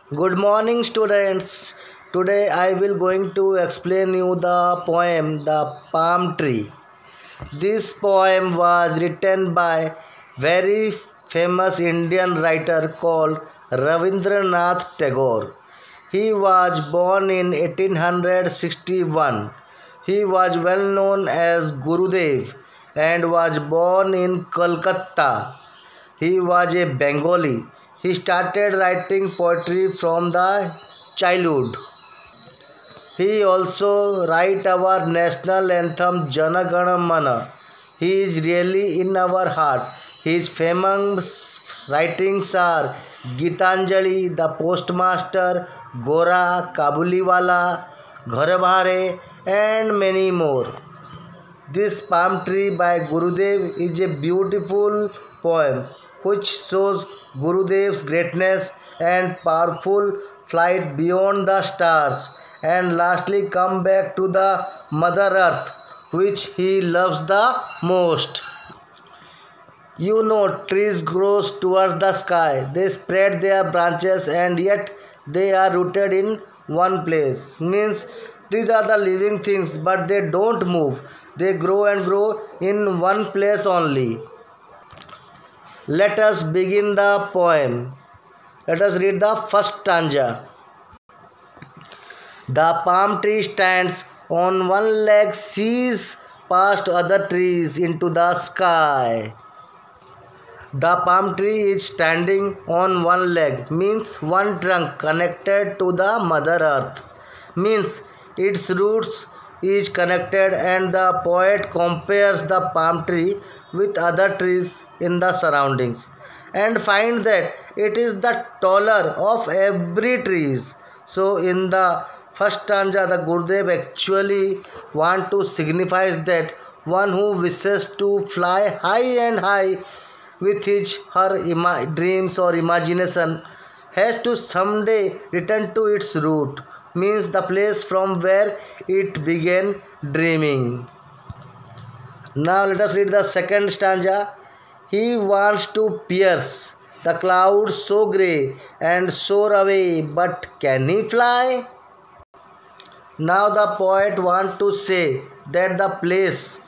Good morning students. Today I will going to explain you the poem The Palm Tree. This poem was written by very famous Indian writer called Ravindranath Tagore. He was born in 1861. He was well known as Gurudev and was born in Kolkata. He was a Bengali. He started writing poetry from the childhood. He also write our national anthem Jana Gana Mana. He is really in our heart. His famous writings are Gitanjali, The Postmaster, Gora, Kabuliwala, Ghar Bhare and many more. This palm tree by Gurudev is a beautiful poem which shows Gurudev's greatness and powerful flight beyond the stars and lastly come back to the Mother Earth which he loves the most. You know, trees grow towards the sky. They spread their branches and yet they are rooted in one place. Means trees are the living things but they don't move. They grow and grow in one place only. Let us begin the poem. Let us read the first stanza. The palm tree stands on one leg, sees past other trees into the sky. The palm tree is standing on one leg, means one trunk connected to the Mother Earth, means its roots is connected, and the poet compares the palm tree with other trees in the surroundings and find that it is the taller of every trees. So in the first stanza the Gurudev actually want to signify that one who wishes to fly high and high with his her dreams or imagination has to someday return to its root, means the place from where it began dreaming. Now let us read the second stanza. He wants to pierce the clouds so grey and soar away, but can he fly? Now the poet wants to say that the place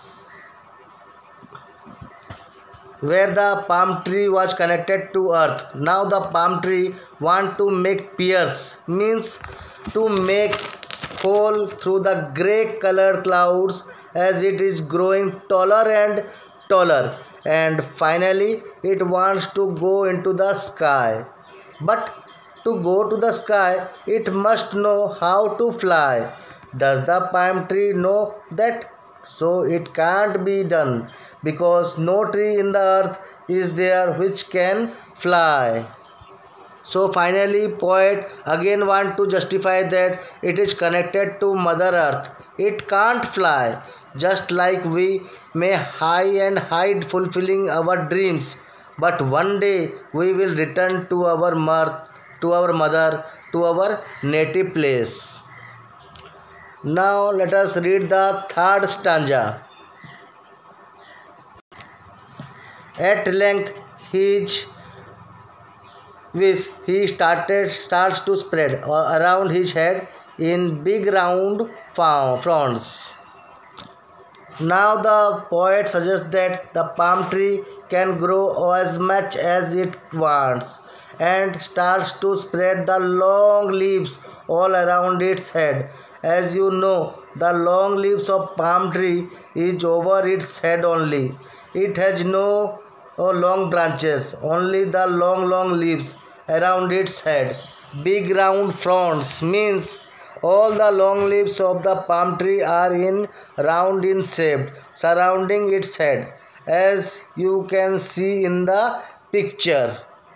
where the palm tree was connected to earth. Now the palm tree want to make pierce, means to make hole through the grey colored clouds as it is growing taller and taller, and finally it wants to go into the sky. But to go to the sky it must know how to fly. Does the palm tree know that? So it can't be done because no tree in the earth is there which can fly. So finally poet again want to justify that it is connected to Mother Earth. It can't fly, just like we may high and hide fulfilling our dreams, but one day we will return to our mother, to our native place. Now let us read the third stanza. At length his wish he starts to spread around his head in big round fronds. Now the poet suggests that the palm tree can grow as much as it wants and starts to spread the long leaves all around its head. As you know, the long leaves of palm tree is over its head only. It has no long branches, only the long leaves around its head. Big round fronds means all the long leaves of the palm tree are in round in shape, surrounding its head, as you can see in the picture.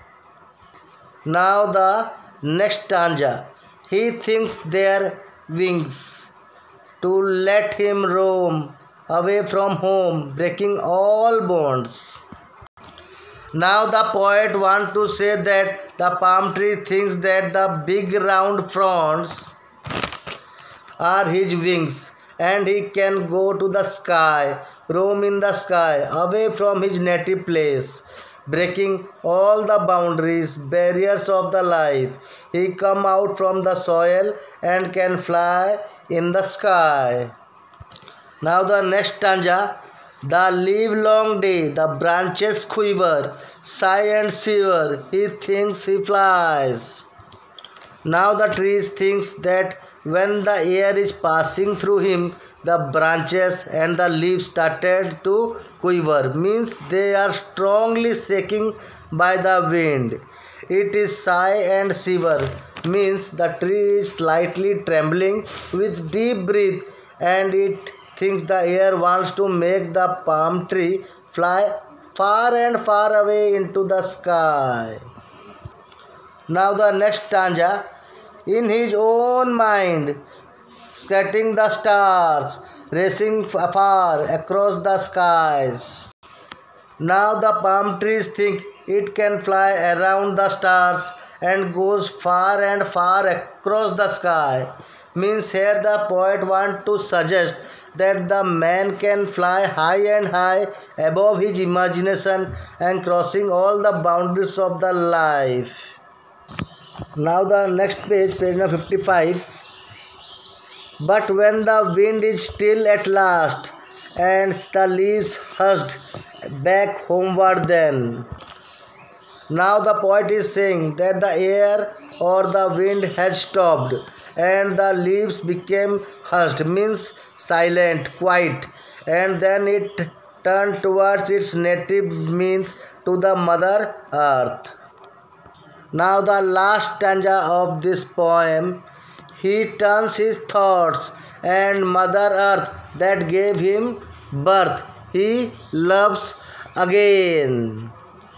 Now the next stanza. He thinks their wings to let him roam away from home, breaking all bonds. Now the poet wants to say that the palm tree thinks that the big round fronds are his wings and he can go to the sky, roam in the sky, away from his native place. breaking all the boundaries, barriers of the life. He come out from the soil and can fly in the sky. Now the next stanza. The livelong day, the branches quiver, sigh and shiver, he thinks he flies. Now the trees thinks that when the air is passing through him, the branches and the leaves started to quiver, means they are strongly shaking by the wind. It is sigh and shiver, means the tree is slightly trembling with deep breath, and it thinks the air wants to make the palm tree fly far and far away into the sky. Now the next stanza. In his own mind, scattering the stars, racing far across the skies. Now the palm trees think it can fly around the stars and goes far and far across the sky. Means here the poet want to suggest that the man can fly high and high above his imagination and crossing all the boundaries of the life. Now the next page, page number 55. But when the wind is still at last, and the leaves hushed back homeward then. Now the poet is saying that the air or the wind has stopped, and the leaves became hushed, means silent, quiet, and then it turned towards its native, means to the mother earth. Now the last stanza of this poem, he turns his thoughts and Mother Earth that gave him birth, he loves again.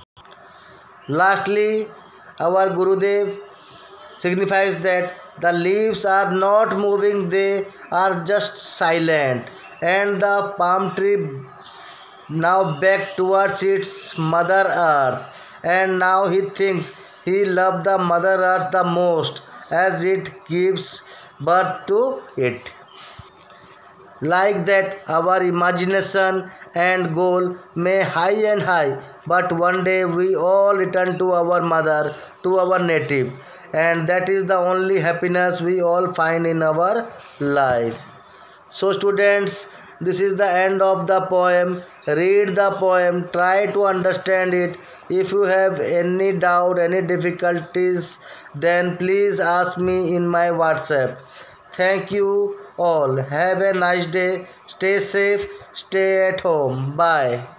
Lastly, our Gurudev signifies that the leaves are not moving, they are just silent, and the palm tree now back towards its Mother Earth, and now he thinks he loved the Mother Earth the most as it gives birth to it. Like that, our imagination and goal may high and high, but one day we all return to our mother, to our native, and that is the only happiness we all find in our life. So students, this is the end of the poem. Read the poem, try to understand it. If you have any doubt, any difficulties, then please ask me in my WhatsApp. Thank you all. Have a nice day. Stay safe. Stay at home. Bye.